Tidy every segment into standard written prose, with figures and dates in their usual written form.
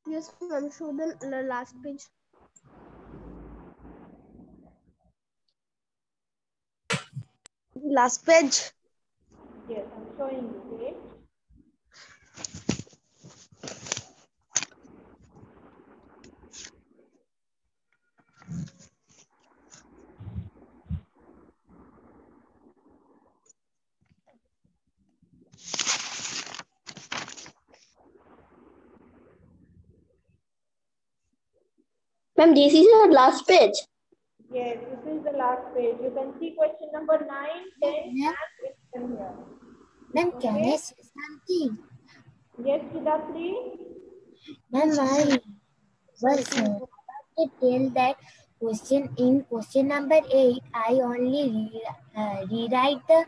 Yes, ma'am. Show the last page. Last page. Yes, I'm showing you. Wait. Ma'am, this is the last page. Yes, this is the last page. You can see question number 9, 10, Ma'am, and it's written here. ma'am, can I Okay. say something? Yes, Siddharthi? Ma'am, I was to tell that question number 8, I only rewrite the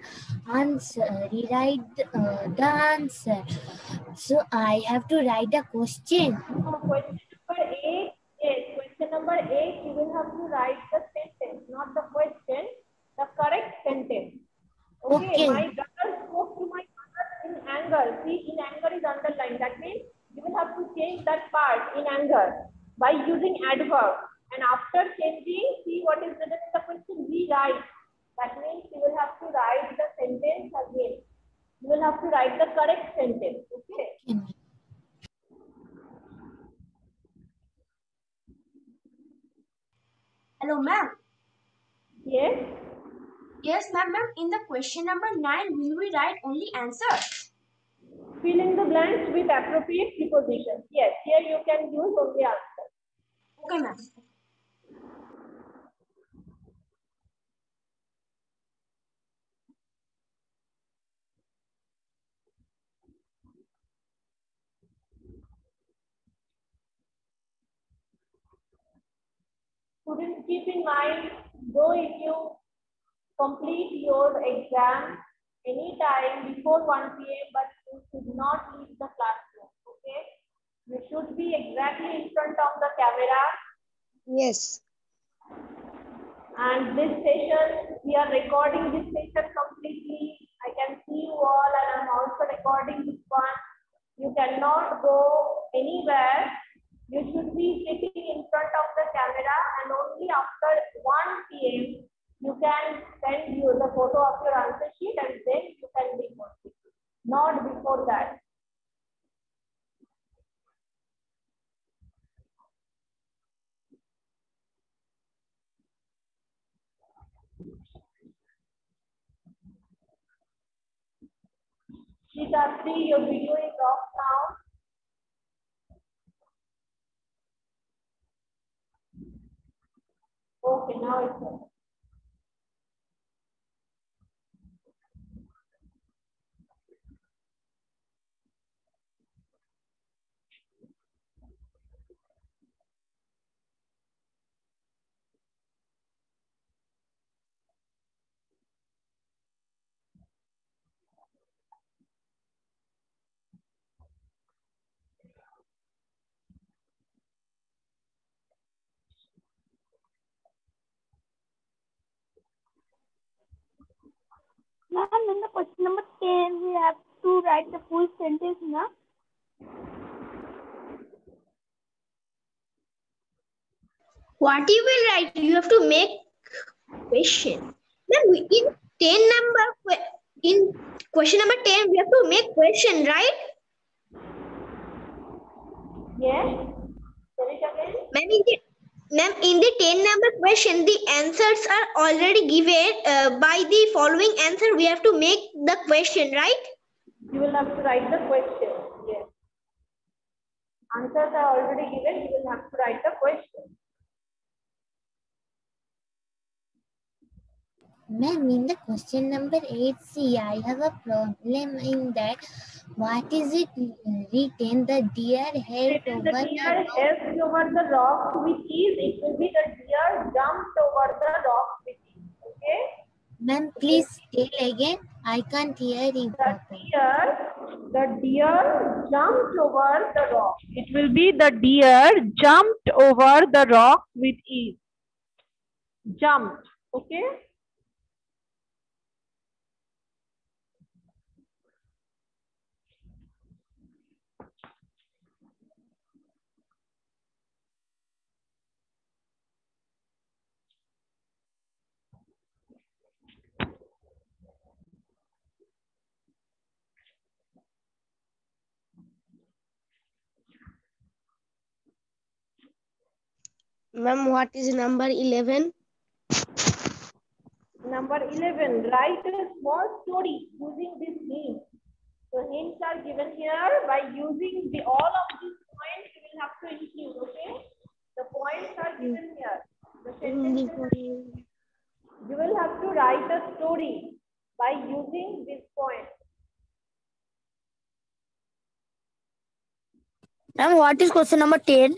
answer. So I have to write the question. No, question number 8. Yes, question number 8, you will have to write the sentence, not the question, the correct sentence. Okay, Okay. my brother spoke to my mother in anger. See, in anger is underlined. That means you will have to change that part in anger by using adverb. And after changing, see what is written in the question, rewrite. That means you will have to write the sentence again. You will have to write the correct sentence. Okay. Hello, ma'am. Yes. Yes, ma'am. In the question number 9, will we write only answer? Fill in the blanks with appropriate prepositions. Yes, here you can use only answer. Okay, ma'am. Students, keep in mind, though if you complete your exam anytime before 1 p.m., but you should not leave the classroom. Okay? You should be exactly in front of the camera. Yes. And this session, we are recording this session completely. I can see you all, and I'm also recording this one. You cannot go anywhere. You should be sitting in front of the camera, and only after 1 p.m. you can send you the photo of your answer sheet, and then you can be posted. Not before that. Shikasti, your video is off now. Okay, now it's on. Ma'am, in the question number 10, we have to write the full sentence, na? What you will write? You have to make question. Then in 10 number, in question number 10, we have to make question, right? Yes? Say it again. Ma'am, in the 10 number question, the answers are already given. By the following answer, we have to make the question, right? You will have to write the question. Yes. Answers are already given. You will have to write the question. Ma'am, in the question number 8C, I have a problem in that. What is it written? The deer helped Written over the the deer rock. helped over the rock with ease. It will be the deer jumped over the rock with ease. Okay? Ma'am, please tell again. I can't hear you properly. The deer jumped over the rock. It will be the deer jumped over the rock with ease. Jumped. Okay? Ma'am, what is number 11? Number 11, write a small story using this hint. So hints are given here. By using all of these points, you will have to include, okay? The points are given here. The sentences, you will have to write a story by using this point. Ma'am, what is question number 10?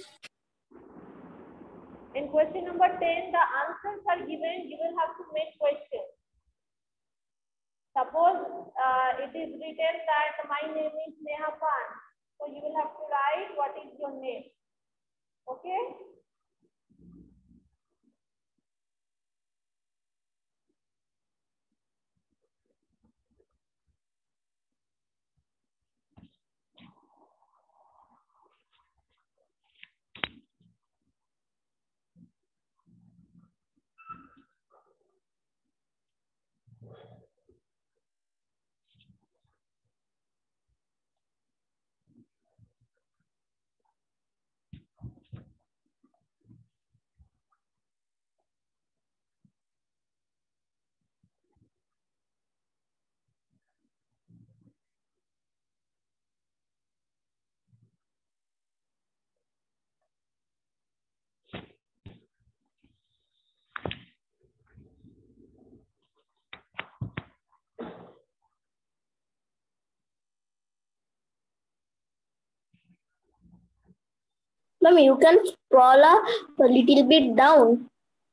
In question number 10, the answers are given. You will have to make questions. Suppose it is written that my name is Neha Khan. So you will have to write what is your name. Okay? Ma'am, you can scroll a little bit down.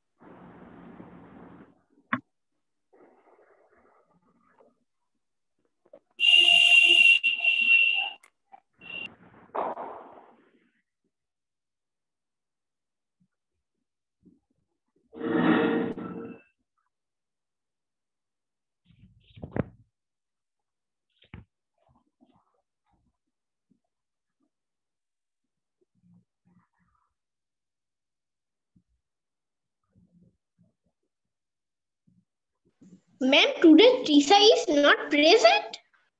Ma'am, today Trisa is not present.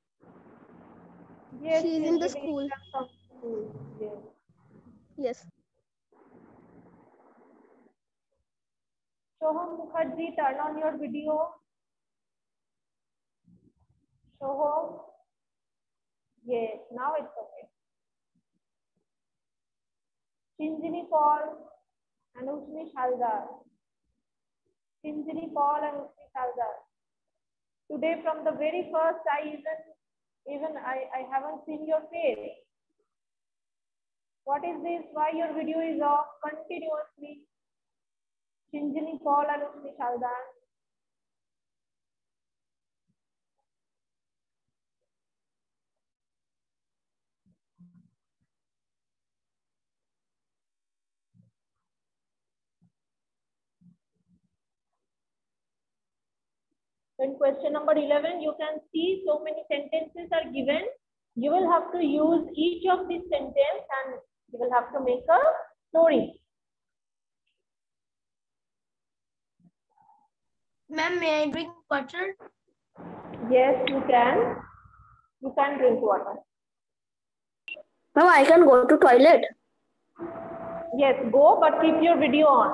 Yes, She is she in the giving school. exam from school. Yes. Yes. Shoham Mukherjee, turn on your video. Shoham. Yes, now it's okay. Chinjini Paul and Ushmi Shaldar. Chinjini Paul and Ushmi Shaldar. Today from the very first, I haven't seen your face. What is this? Why your video is off continuously? Chinjini Paul and Ushmi Shaldar. In question number 11, you can see so many sentences are given. You will have to use each of these sentences and you will have to make a story. Ma'am, may I drink water? Yes, you can. You can drink water. Ma'am, I can go to toilet. Yes, go, but keep your video on.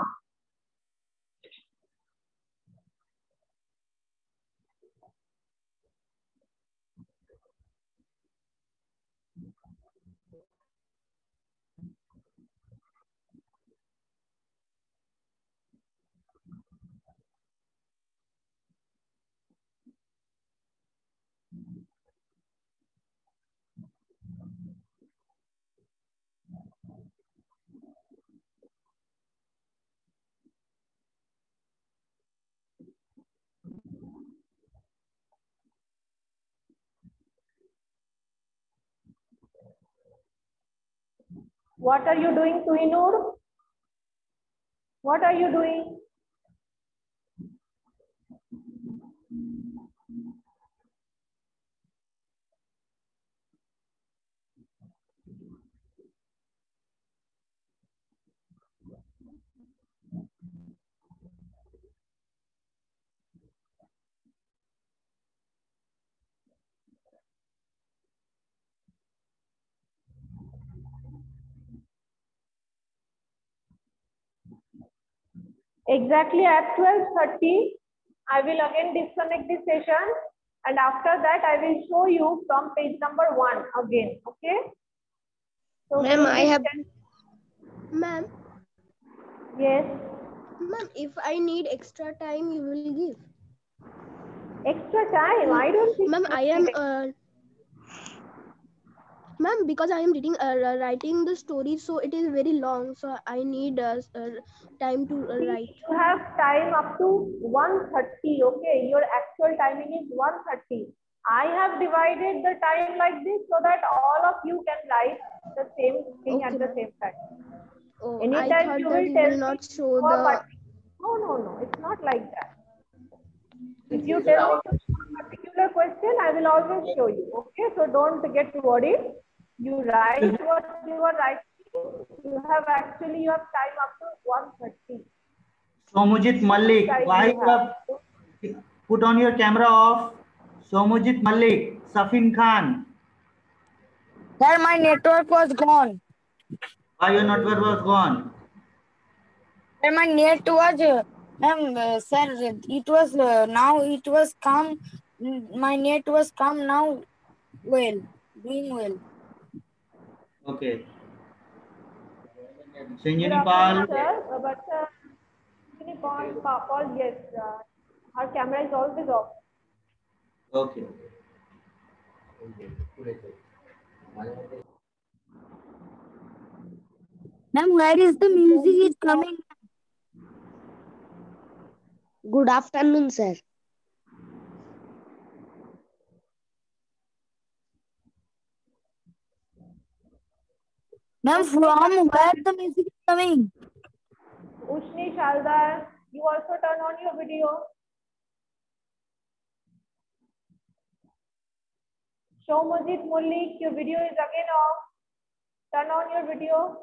What are you doing, Tuhinur? What are you doing? Exactly at 12:30, I will again disconnect the session, and after that, I will show you from page number 1 again. Okay? So, Ma'am, I please have. can- Ma'am, yes, ma'am, if I need extra time, you will give. extra time. I don't think. Ma'am, you I am. need Ma'am, because I am reading, writing the story, so it is very long. So I need time to write. You have time up to 1:30. Okay, your actual timing is 1:30. I have divided the time like this so that all of you can write the same thing Okay, at the ma'am. same time. Oh, I Anytime thought you that will you tell will me not show your the. no, it's not like that. If you tell me to show a particular question, I will always show you. Okay, so don't get worried. You write what you are writing. You have time up to 1:30. Somujit Malik, Time why you you have put on your camera off? Somujit Malik, Safin Khan, Sir, my network was gone. why your network was gone? Sir, my net was, sir, it was, now it was come, my net was come now, well, doing well. Okay. Good Sanjani afternoon, Pal, sir. But Paul, yes, our camera is always off. okay. Ma'am, where is the music is coming? Good afternoon, sir. Ma'am, from where the music is coming? Ushni Shaldar, you also turn on your video. Shomajit Mullik, your video is again off. Turn on your video.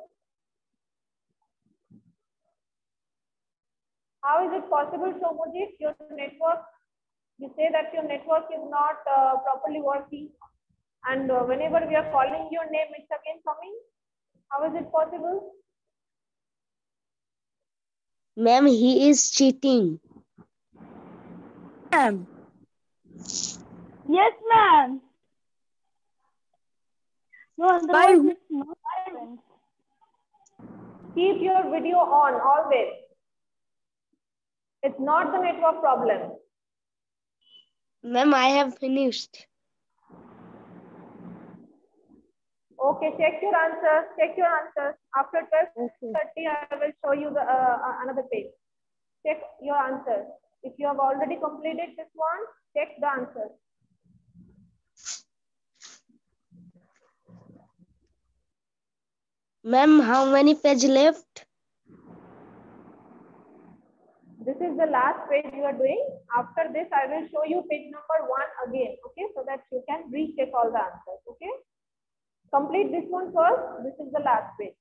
How is it possible, Shomajit? Your network, you say that your network is not properly working. And whenever we are calling your name, it's again coming. How is it possible? Ma'am, he is cheating. Ma'am, Yes, ma'am. No, otherwise it's not happened. Keep your video on always. It's not the network problem. Ma'am, I have finished. Okay, check your answers. Check your answers. After 12:30, Okay. I will show you the another page. Check your answers. If you have already completed this one, check the answers. Ma'am, how many page left? This is the last page you are doing. After this, I will show you page number 1 again. Okay, so that you can recheck all the answers. Okay, complete this one first. This is the last page.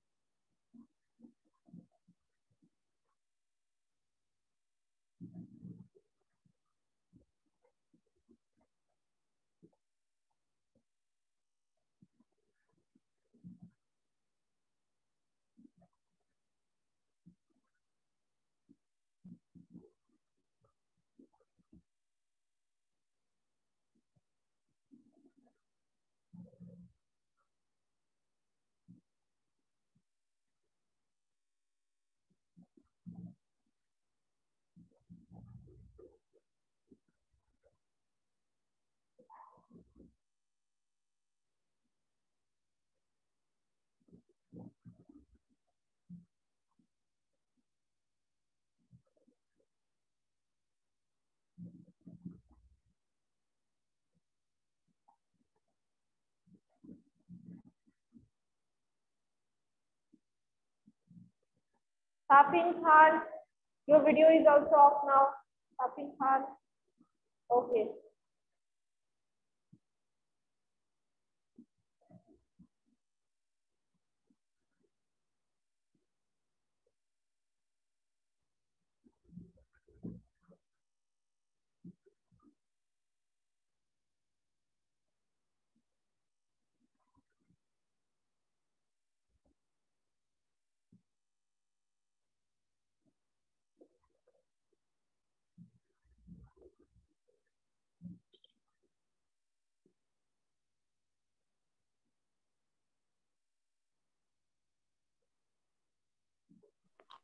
Safin Khan, your video is also off now. Safin Khan. Okay.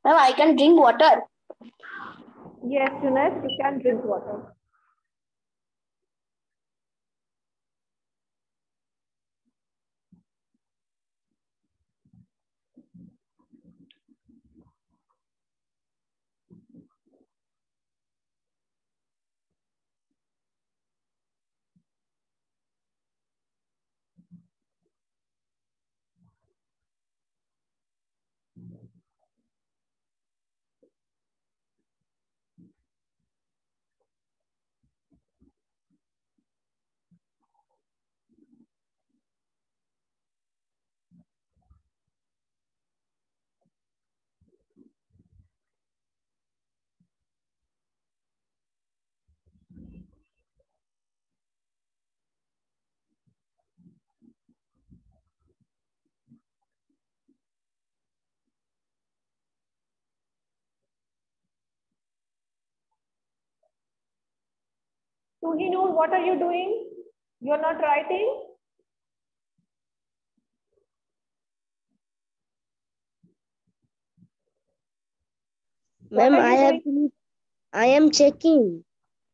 Ma'am, I can drink water. Yes, Junaid, you can drink water. Suhinur, what are you doing? You're not writing? Ma'am, I am checking.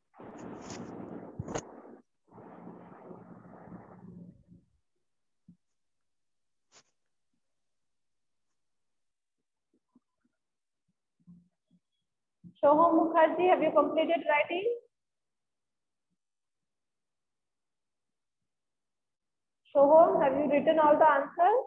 Shoham Mukherjee, have you completed writing? Shoham, have you written all the answers?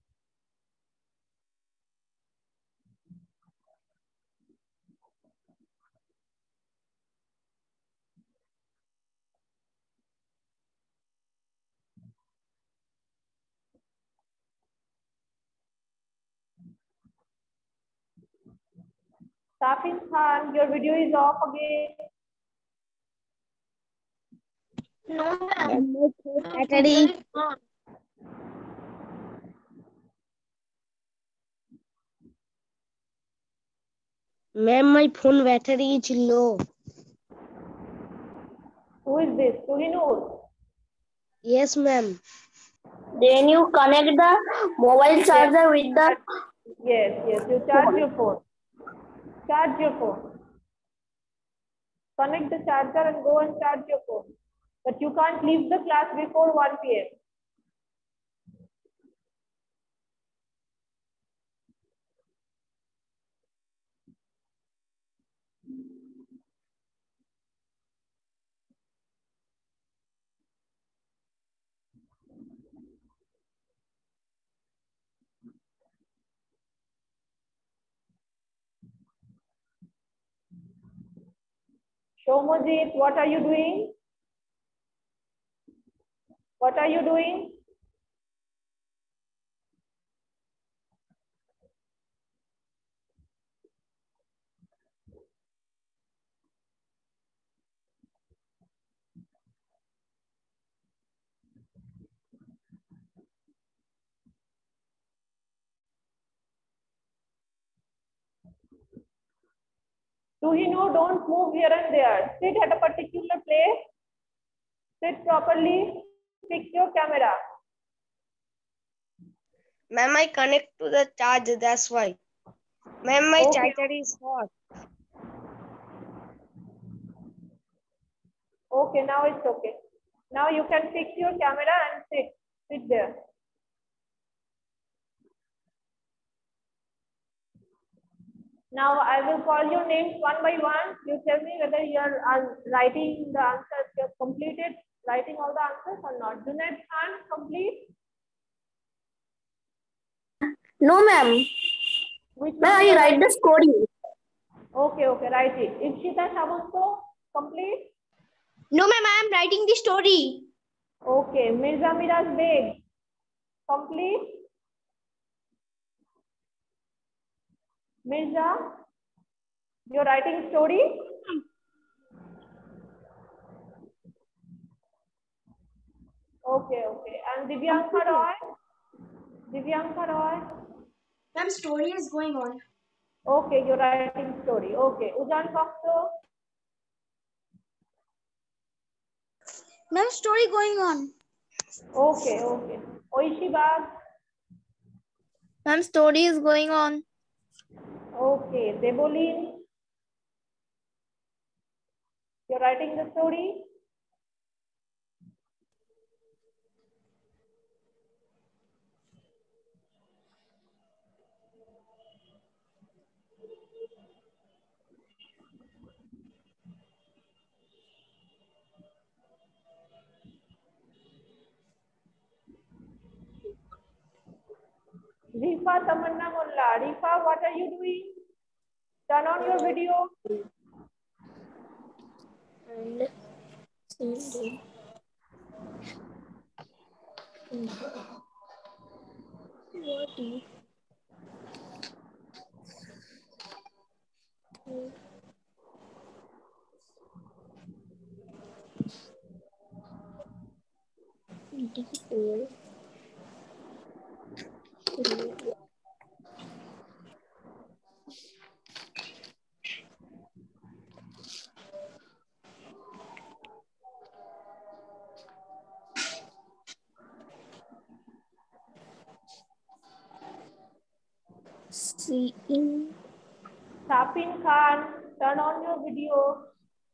Safin Khan, your video is off again. No, Ma'am, my battery. Ma'am, my phone battery is low. Who is this? Suhinur. Yes, ma'am. Then you connect the mobile charger with the. Yes, you charge your phone. Charge your phone. Connect the charger and go and charge your phone. But you can't leave the class before 1 p.m. Shomojit, what are you doing? What are you doing? Suhinur, don't move here and there. Sit at a particular place. Sit properly. Fix your camera. Ma'am, I connect to the charge, that's why. Ma'am, my Okay. charger is hot. Okay, now it's okay. Now you can fix your camera and sit there. Now I will call your names one by one. You tell me whether you are writing the answers. You have completed writing all the answers or not. Junaid Khan, complete? No, ma'am. Which Ma'am, one you I are write writing? the story. Okay, write it. Ikshita Samunto, complete? no, ma'am. I am writing the story. Okay, Mirza Miraz Beg, complete? Mirza, you're writing story? Okay. And Divyanka Roy? Divyanka Roy? Ma'am, story is going on. Okay, you're writing story. Okay, Ujan Kokto? Ma'am, story going on. Okay. Oishi Bag? Ma'am, story is going on. Okay, Debolin, you're writing the story. Rifa Tamanna Mulla. Rifa, what are you doing? Turn on your video. And sending. What is digital? Seeing. Safin Khan, turn on your video.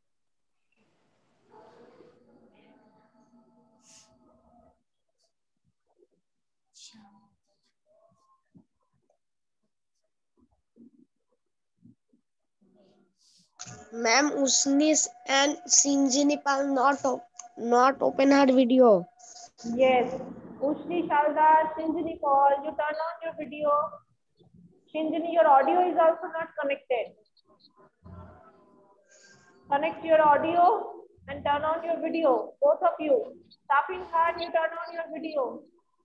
Ma'am, Usni and Sinjinipal not open her video. Yes. Ushni Shalda, Shinjini Paul, you turn on your video. Shinjini, your audio is also not connected. Connect your audio and turn on your video, both of you. Safin Khan, you turn on your video.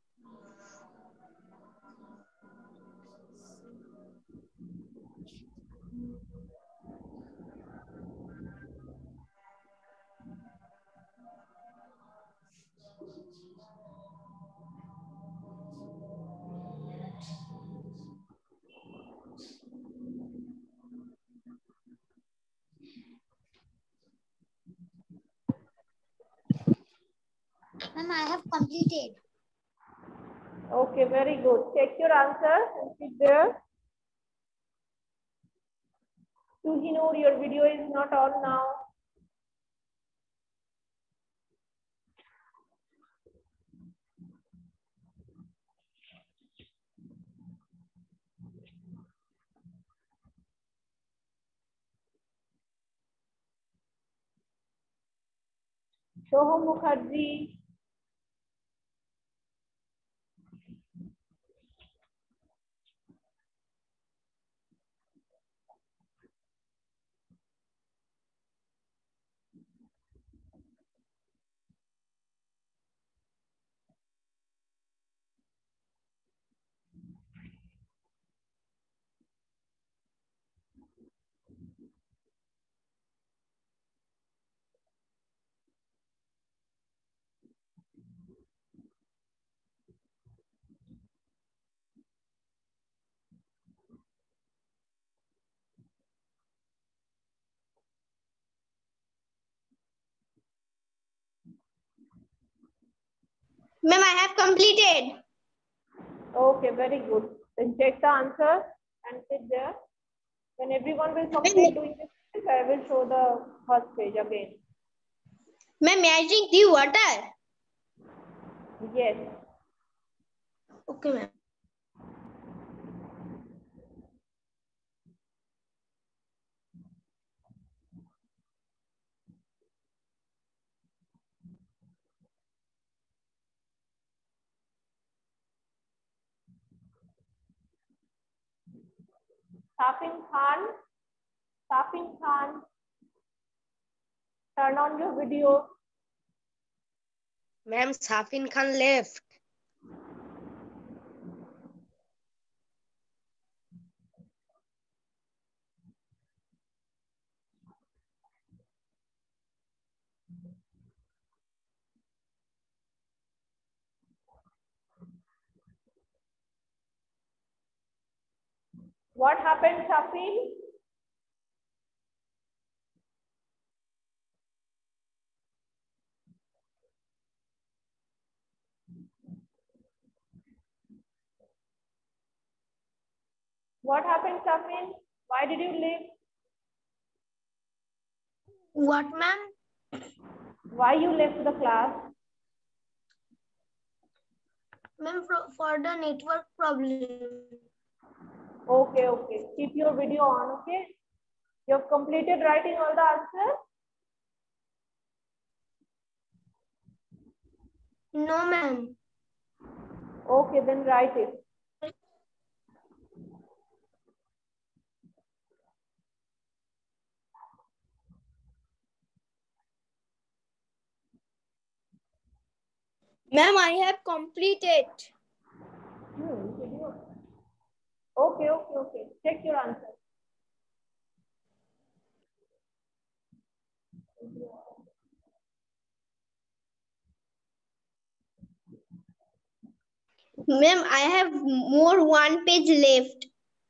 Ma'am, I have completed. Okay, very good. Check your answer and sit there. Suhinur, your video is not on now. Shoham Mukherjee. Ma'am, I have completed. Okay, very good. Then check the answer and sit there. When everyone will complete doing this, I will show the first page again. Ma'am, may I drink the water? Yes. Okay, ma'am. Safin Khan. Safin Khan. Turn on your video. Ma'am, Safin Khan left. What happened, Safin? What happened, Safin? Why did you leave? What, ma'am? Why you left the class? Ma'am, for the network problem. Okay, okay. Keep your video on, okay? You have completed writing all the answers? No, ma'am. Okay, then write it. Ma'am, I have completed. Okay, okay, okay. Check your answer. Ma'am, I have more one page left.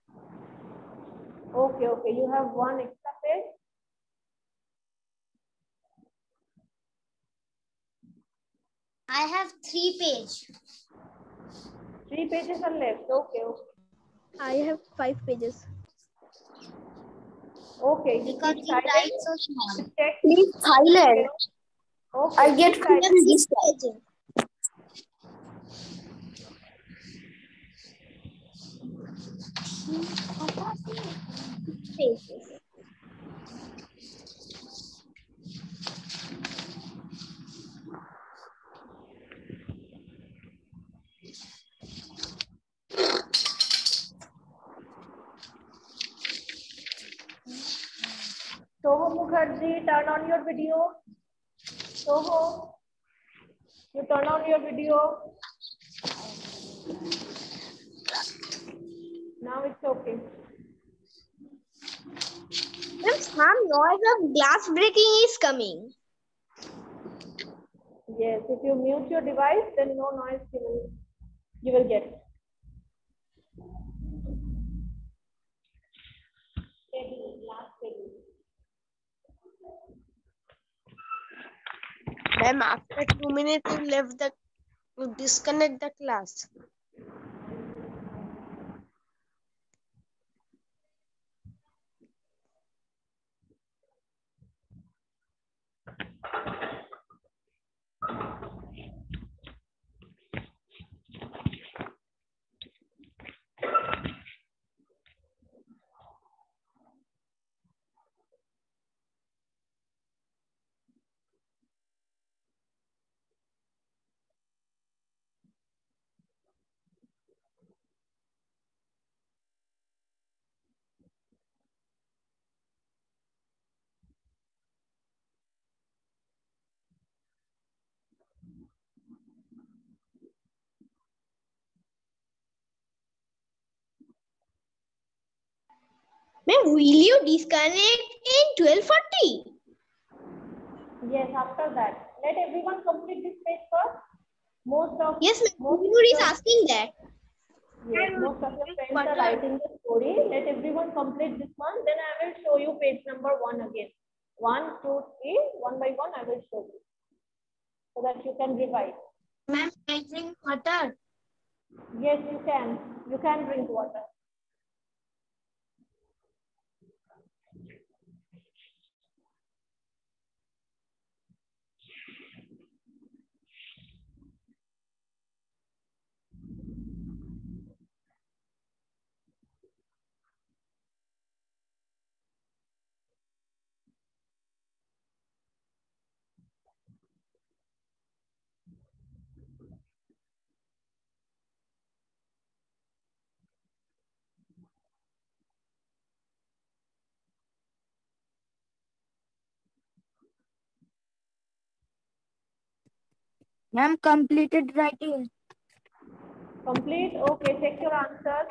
Okay, okay. You have one extra page. I have 3 pages. 3 pages are left. Okay, okay. I have 5 pages. Okay, you Because keep you write silent. so small. Check. Please silent. Okay, I get keep silent. confused. Pages. Soho Mukherjee, turn on your video. Soho, you turn on your video. Now it's okay. Ma'am, some noise of glass breaking is coming. Yes, if you mute your device, then no noise you will get. Ma'am, after 2 minutes you left the you disconnect the class. Ma'am, will you disconnect in 12:40? Yes, after that. Let everyone complete this page first. Most of Yes, ma'am. most Noor is of- asking that. Yes, most of your friends are writing the story. Let everyone complete this one. Then I will show you page number 1 again. 1, 2, 3. One by one I will show you. So that you can revise. Ma'am, I drink water. Yes, you can. You can drink water. Ma'am, completed writing. Complete. Okay, check your answers.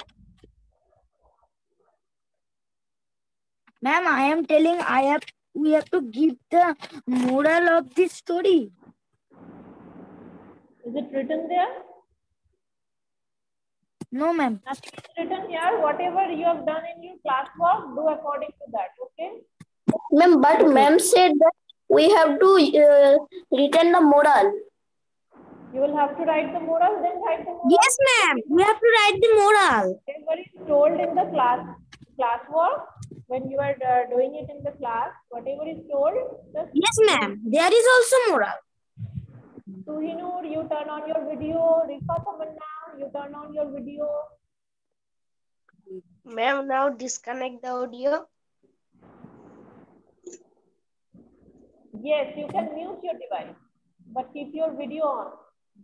Ma'am, I am telling we have to give the moral of this story. Is it written there? No, ma'am. Nothing is written here. Whatever you have done in your classwork, do according to that. Okay. Ma'am, but ma'am said that we have to return the moral. You will have to write the moral, then write the moral. Yes, ma'am. We have to write the moral. Whatever is told in the classwork, when you are doing it in the class, whatever is told, just Yes, ma'am. There is also moral. Tuhinur, you turn on your video. Rifa Tamanna, you turn on your video. Ma'am, now disconnect the audio. Yes, you can mute your device, but keep your video on.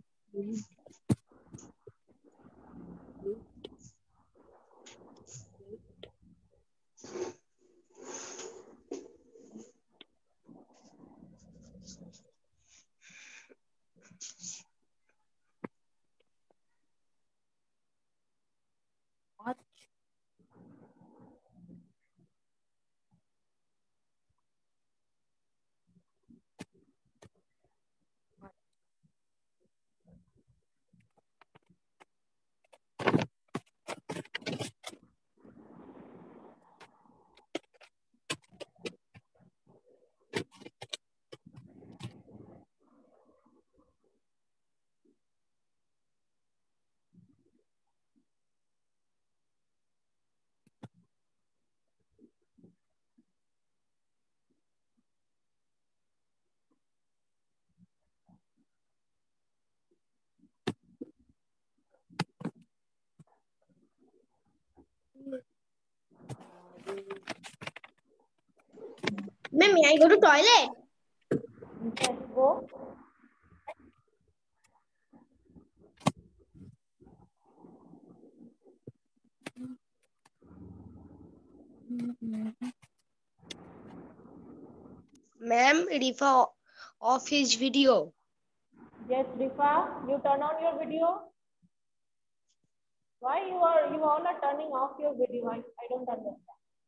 Ma'am, may I go to toilet? Yes, go. Ma'am, Rifa off his video. Yes, Rifa, you turn on your video. Why you all are turning off your video? I don't understand.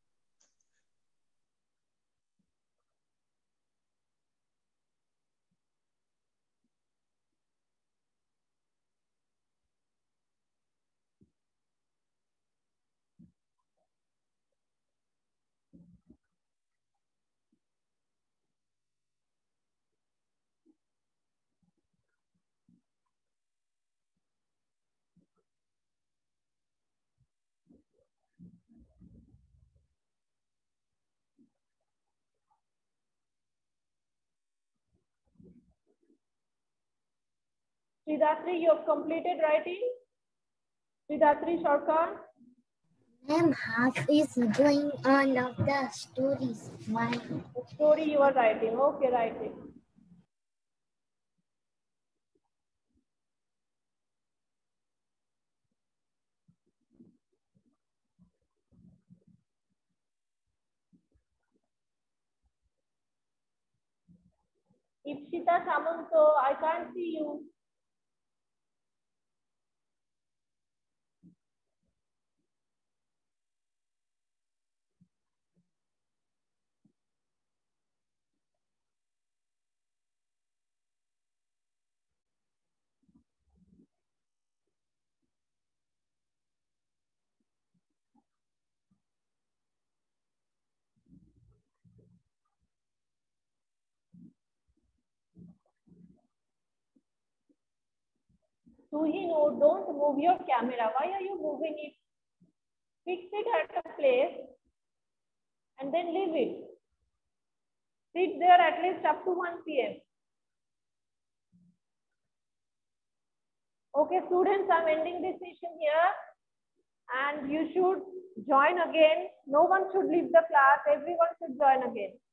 Sridatri, you have completed writing? Sridatri Sarkar? Ma'am, half is going on of the stories. Why? Story you are writing. Okay, writing. Ipshita Samanto, I can't see you. Tuhino, don't move your camera. Why are you moving it? Fix it at a place and then leave it. Sit there at least up to 1 p.m. Okay, students, I'm ending this session here. And you should join again. No one should leave the class. Everyone should join again.